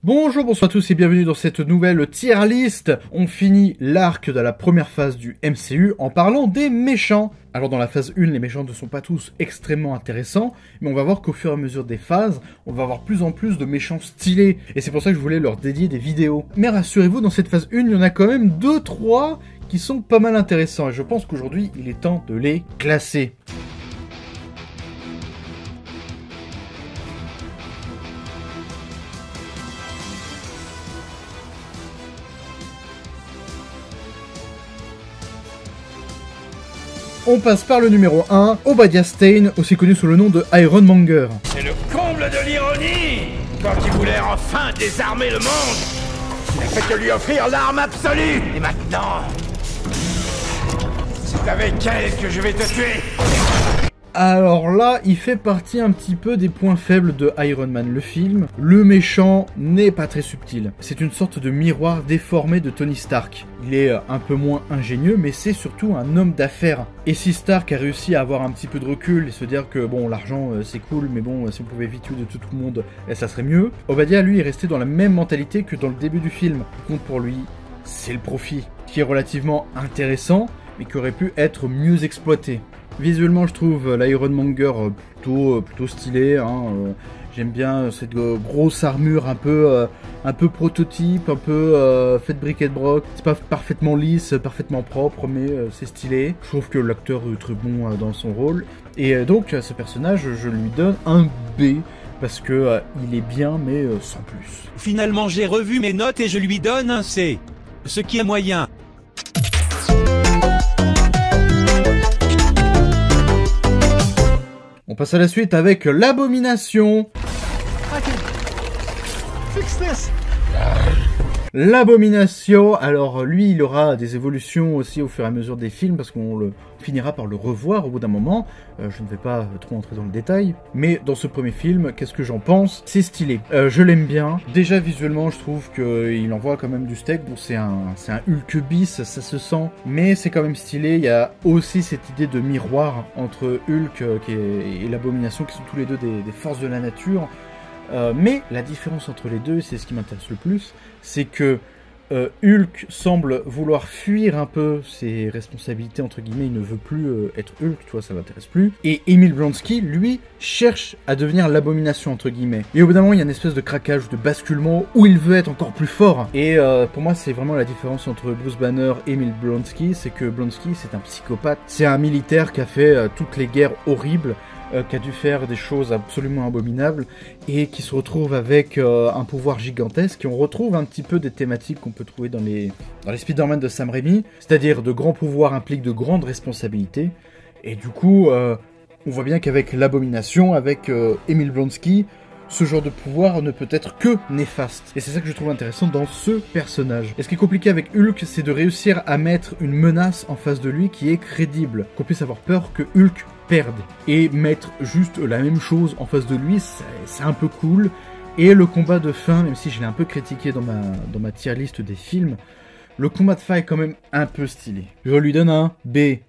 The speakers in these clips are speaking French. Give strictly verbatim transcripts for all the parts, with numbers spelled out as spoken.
Bonjour, bonsoir à tous et bienvenue dans cette nouvelle tier list. On finit l'arc de la première phase du M C U en parlant des méchants. Alors dans la phase un, les méchants ne sont pas tous extrêmement intéressants, mais on va voir qu'au fur et à mesure des phases, on va avoir plus en plus de méchants stylés. Et c'est pour ça que je voulais leur dédier des vidéos. Mais rassurez-vous, dans cette phase un, il y en a quand même deux trois qui sont pas mal intéressants. Et je pense qu'aujourd'hui, il est temps de les classer. On passe par le numéro un, Obadiah Stane, aussi connu sous le nom de Iron Monger. C'est le comble de l'ironie! Quand il voulait enfin désarmer le monde, il n'a fait que lui offrir l'arme absolue! Et maintenant, c'est avec elle que je vais te tuer! Alors là, il fait partie un petit peu des points faibles de Iron Man, le film. Le méchant n'est pas très subtil. C'est une sorte de miroir déformé de Tony Stark. Il est un peu moins ingénieux, mais c'est surtout un homme d'affaires. Et si Stark a réussi à avoir un petit peu de recul et se dire que bon, l'argent c'est cool, mais bon, si on pouvait vite tuer de tout le monde, ça serait mieux. Obadiah, lui, est resté dans la même mentalité que dans le début du film. Ce qui compte pour lui, c'est le profit, qui est relativement intéressant, mais qui aurait pu être mieux exploité. Visuellement, je trouve l'Iron Monger plutôt, plutôt stylé. Hein. J'aime bien cette grosse armure un peu, euh, un peu prototype, un peu euh, faite bric et broc. C'est pas parfaitement lisse, parfaitement propre, mais euh, c'est stylé. Je trouve que l'acteur est très bon euh, dans son rôle. Et euh, donc, à ce personnage, je lui donne un B. Parce que euh, il est bien, mais euh, sans plus. Finalement, j'ai revu mes notes et je lui donne un C. Ce qui est moyen. On passe à la suite avec l'Abomination. L'Abomination, alors lui il aura des évolutions aussi au fur et à mesure des films parce qu'on le finira par le revoir au bout d'un moment. Euh, je ne vais pas trop entrer dans le détail, mais dans ce premier film, qu'est-ce que j'en pense? C'est stylé, euh, je l'aime bien. Déjà visuellement, je trouve qu'il envoie quand même du steak. Bon, c'est un, c'est un Hulk bis, ça se sent, mais c'est quand même stylé. Il y a aussi cette idée de miroir entre Hulk euh, qui est, et l'Abomination, qui sont tous les deux des, des forces de la nature. Euh, mais la différence entre les deux, c'est ce qui m'intéresse le plus, c'est que euh, Hulk semble vouloir fuir un peu ses responsabilités, entre guillemets, il ne veut plus euh, être Hulk, tu vois, ça m'intéresse plus. Et Emil Blonsky, lui, cherche à devenir l'Abomination, entre guillemets. Et au bout d'un moment, il y a une espèce de craquage, de basculement, où il veut être encore plus fort. Et euh, pour moi, c'est vraiment la différence entre Bruce Banner et Emil Blonsky, c'est que Blonsky, c'est un psychopathe, c'est un militaire qui a fait euh, toutes les guerres horribles, Euh, qui a dû faire des choses absolument abominables et qui se retrouve avec euh, un pouvoir gigantesque. Et on retrouve un petit peu des thématiques qu'on peut trouver dans les, dans les Spider-Man de Sam Raimi, c'est-à-dire de grands pouvoirs impliquent de grandes responsabilités. Et du coup, euh, on voit bien qu'avec l'Abomination, avec euh, Emil Blonsky, ce genre de pouvoir ne peut être que néfaste. Et c'est ça que je trouve intéressant dans ce personnage. Et ce qui est compliqué avec Hulk, c'est de réussir à mettre une menace en face de lui qui est crédible. Qu'on puisse avoir peur que Hulk perde. Et mettre juste la même chose en face de lui, c'est un peu cool. Et le combat de fin, même si je l'ai un peu critiqué dans ma, dans ma tier list des films, le combat de fin est quand même un peu stylé. Je lui donne un B.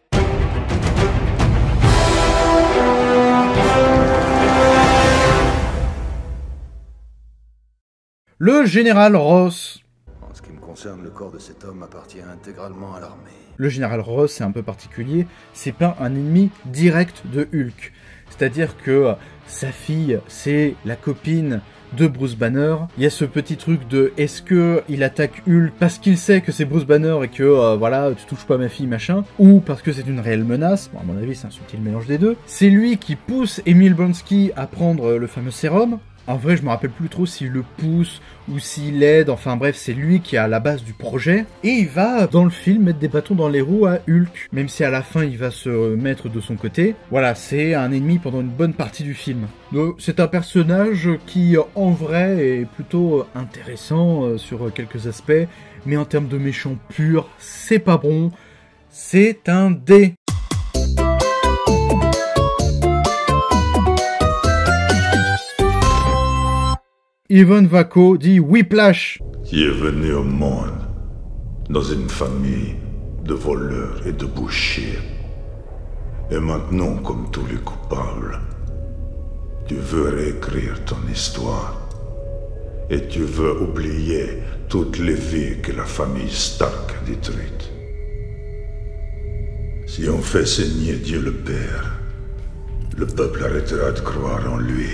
Le général Ross. En ce qui me concerne, le corps de cet homme appartient intégralement à l'armée. Le général Ross, c'est un peu particulier, c'est pas un ennemi direct de Hulk. C'est-à-dire que sa fille, c'est la copine de Bruce Banner. Il y a ce petit truc de est-ce que il attaque Hulk parce qu'il sait que c'est Bruce Banner et que euh, voilà, tu touches pas ma fille, machin, ou parce que c'est une réelle menace. Bon, à mon avis, c'est un subtil mélange des deux. C'est lui qui pousse Emil Blonsky à prendre le fameux sérum. En vrai, je me rappelle plus trop s'il le pousse ou s'il l'aide, enfin bref, c'est lui qui est à la base du projet. Et il va, dans le film, mettre des bâtons dans les roues à Hulk, même si à la fin, il va se mettre de son côté. Voilà, c'est un ennemi pendant une bonne partie du film. Donc, c'est un personnage qui, en vrai, est plutôt intéressant sur quelques aspects, mais en termes de méchant pur, c'est pas bon. C'est un D. Ivan Vaco dit Whiplash. Qui est venu au monde dans une famille de voleurs et de bouchers. Et maintenant, comme tous les coupables, tu veux réécrire ton histoire. Et tu veux oublier toutes les vies que la famille Stark a détruites. Si on fait saigner Dieu le Père, le peuple arrêtera de croire en lui.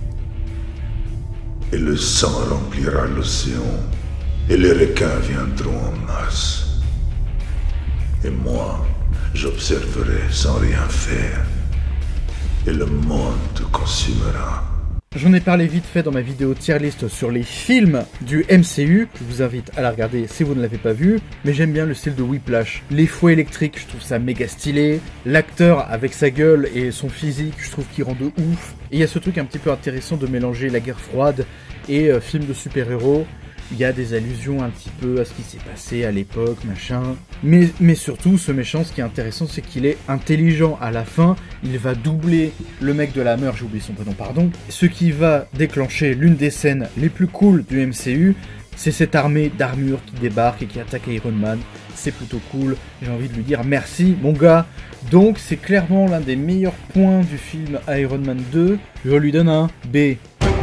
Et le sang remplira l'océan, et les requins viendront en masse. Et moi, j'observerai sans rien faire, et le monde te consumera. J'en ai parlé vite fait dans ma vidéo tier list sur les films du M C U. Je vous invite à la regarder si vous ne l'avez pas vu. Mais j'aime bien le style de Whiplash. Les fouets électriques, je trouve ça méga stylé. L'acteur avec sa gueule et son physique, je trouve qu'il rend de ouf. Et il y a ce truc un petit peu intéressant de mélanger la guerre froide et euh, film de super-héros. Il y a des allusions un petit peu à ce qui s'est passé à l'époque, machin. Mais, mais surtout, ce méchant, ce qui est intéressant, c'est qu'il est intelligent. À la fin, il va doubler le mec de la Hammer, j'ai oublié son prénom, pardon. Ce qui va déclencher l'une des scènes les plus cool du M C U, c'est cette armée d'armure qui débarque et qui attaque Iron Man. C'est plutôt cool, j'ai envie de lui dire merci, mon gars. Donc, c'est clairement l'un des meilleurs points du film Iron Man deux. Je lui donne un B.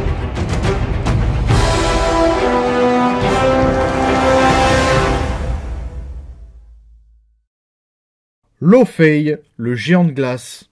Lo Fei, le géant de glace.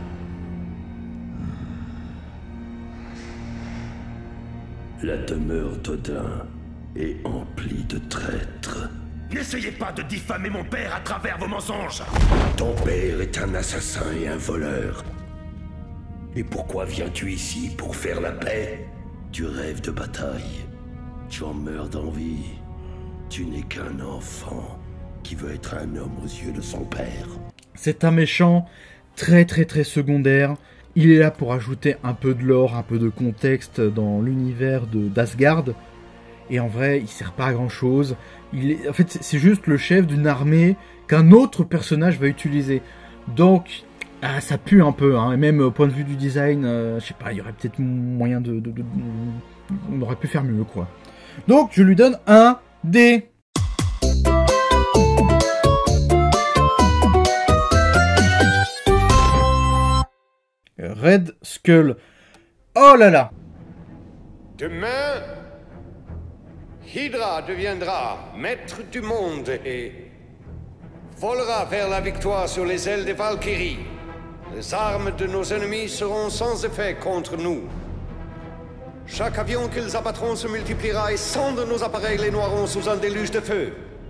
La demeure d'Odin est emplie de traîtres. N'essayez pas de diffamer mon père à travers vos mensonges. Ton père est un assassin et un voleur. Et pourquoi viens-tu ici pour faire la paix? Tu rêves de bataille. Tu en meurs d'envie. Tu n'es qu'un enfant qui veut être un homme aux yeux de son père. C'est un méchant très très très secondaire. Il est là pour ajouter un peu de lore, un peu de contexte dans l'univers de d'Asgard. Et en vrai, il sert pas à grand chose. Il est, en fait, c'est juste le chef d'une armée qu'un autre personnage va utiliser. Donc, ah, ça pue un peu. Hein. Et même au point de vue du design, euh, je sais pas, il y aurait peut-être moyen de, de, de, de... On aurait pu faire mieux, quoi. Donc, je lui donne un D. Red Skull. Oh là là. Demain, Hydra deviendra maître du monde et volera vers la victoire sur les ailes des Valkyries. Les armes de nos ennemis seront sans effet contre nous. Chaque avion qu'ils abattront se multipliera et cent de nos appareils les noieront sous un déluge de feu.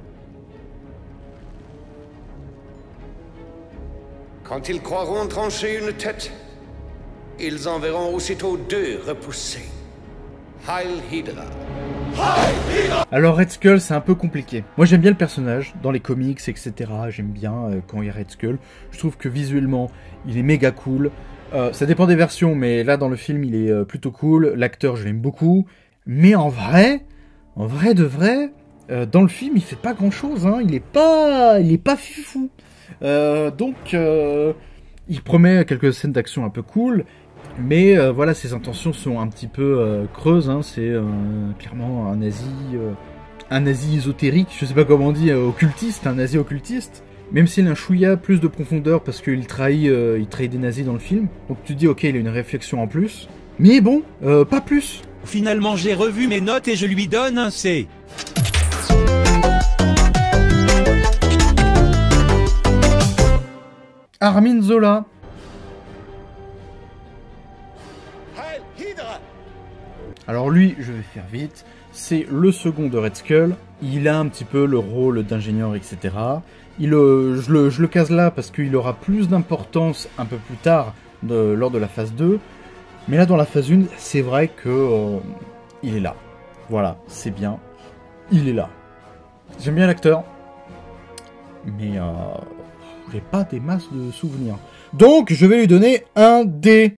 Quand ils croiront trancher une tête, ils en verront aussitôt deux repoussés. Heil Hydra. Heil Hydra. Alors Red Skull, c'est un peu compliqué. Moi j'aime bien le personnage, dans les comics, et cetera. J'aime bien euh, quand il y a Red Skull. Je trouve que visuellement, il est méga cool. Euh, ça dépend des versions, mais là dans le film, il est euh, plutôt cool. L'acteur, je l'aime beaucoup. Mais en vrai, en vrai de vrai, euh, dans le film, il fait pas grand-chose. Hein. Il est pas, il est pas fifou. Euh, donc, euh, il promet quelques scènes d'action un peu cool. Mais euh, voilà, ses intentions sont un petit peu euh, creuses, hein. C'est euh, clairement un nazi, euh, un nazi ésotérique, je sais pas comment on dit, euh, occultiste, un nazi occultiste. Même s'il a un chouïa plus de profondeur parce qu'il trahit, euh, il trahit des nazis dans le film. Donc tu te dis ok, il a une réflexion en plus. Mais bon, euh, pas plus. Finalement j'ai revu mes notes et je lui donne un C. Armin Zola. Alors lui, je vais faire vite, c'est le second de Red Skull, il a un petit peu le rôle d'ingénieur, et cetera. Il, euh, je, le, je le case là parce qu'il aura plus d'importance un peu plus tard de, lors de la phase deux, mais là dans la phase un, c'est vrai que euh, il est là. Voilà, c'est bien, il est là. J'aime bien l'acteur, mais euh, j'ai pas des masses de souvenirs. Donc je vais lui donner un D.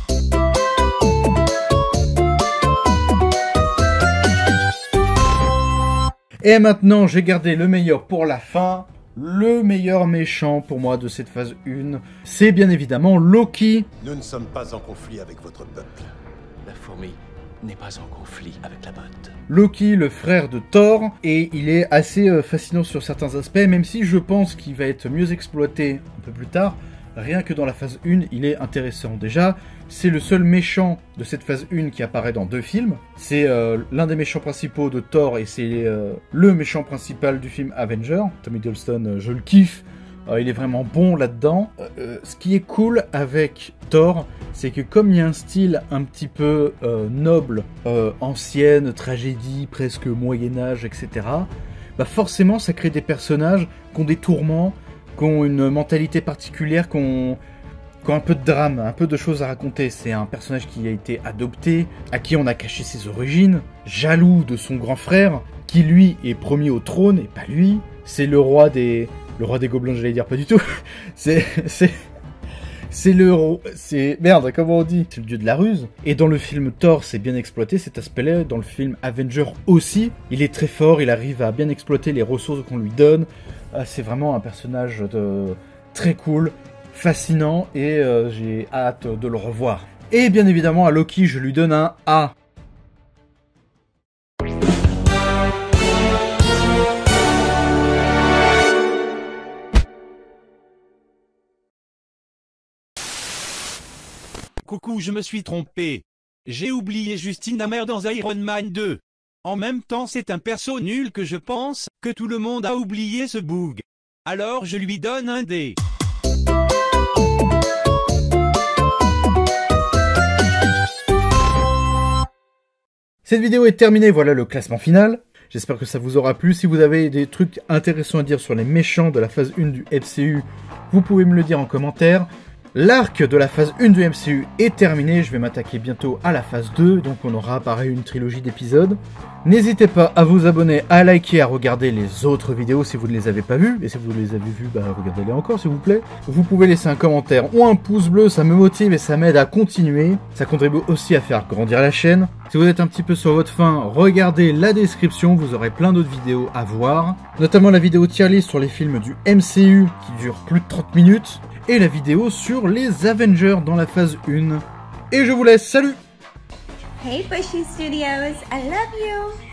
Et maintenant, j'ai gardé le meilleur pour la fin. Le meilleur méchant pour moi de cette phase un, c'est bien évidemment Loki. Nous ne sommes pas en conflit avec votre peuple. La fourmi n'est pas en conflit avec la botte. Loki, le frère de Thor, et il est assez euh, fascinant sur certains aspects, même si je pense qu'il va être mieux exploité un peu plus tard. rien que dans la phase un, il est intéressant. Déjà, c'est le seul méchant de cette phase un qui apparaît dans deux films. C'est euh, l'un des méchants principaux de Thor et c'est euh, le méchant principal du film Avenger. Tom Hiddleston, euh, je le kiffe. Euh, il est vraiment bon là-dedans. Euh, ce qui est cool avec Thor, c'est que comme il y a un style un petit peu euh, noble, euh, ancienne, tragédie, presque Moyen-Âge, et cetera, bah forcément ça crée des personnages qui ont des tourments, qui ont une mentalité particulière, qui ont, qui ont un peu de drame, un peu de choses à raconter. C'est un personnage qui a été adopté, à qui on a caché ses origines, jaloux de son grand frère, qui lui est promis au trône et pas lui. C'est le roi des... Le roi des gobelins, j'allais dire, pas du tout. C'est... c'est... C'est le... C'est... Merde, comment on dit ? C'est le dieu de la ruse. Et dans le film Thor, c'est bien exploité, cet aspect-là. Dans le film Avenger aussi. Il est très fort, il arrive à bien exploiter les ressources qu'on lui donne. C'est vraiment un personnage de... très cool, fascinant, et euh, j'ai hâte de le revoir. Et bien évidemment, à Loki, je lui donne un A. Coucou, je me suis trompé. J'ai oublié Justine Hammer dans Iron Man deux. En même temps, c'est un perso nul que je pense que tout le monde a oublié ce boug. Alors je lui donne un D. Cette vidéo est terminée, voilà le classement final. J'espère que ça vous aura plu. Si vous avez des trucs intéressants à dire sur les méchants de la phase un du M C U, vous pouvez me le dire en commentaire. L'arc de la phase un du M C U est terminé, je vais m'attaquer bientôt à la phase deux, donc on aura pareil une trilogie d'épisodes. N'hésitez pas à vous abonner, à liker, à regarder les autres vidéos si vous ne les avez pas vues, et si vous les avez vues, bah regardez-les encore s'il vous plaît. Vous pouvez laisser un commentaire ou un pouce bleu, ça me motive et ça m'aide à continuer. Ça contribue aussi à faire grandir la chaîne. Si vous êtes un petit peu sur votre faim, regardez la description, vous aurez plein d'autres vidéos à voir. Notamment la vidéo tier list sur les films du M C U qui dure plus de trente minutes. Et la vidéo sur les Avengers dans la phase un. Et je vous laisse, salut! Hey Bushy Studios, I love you!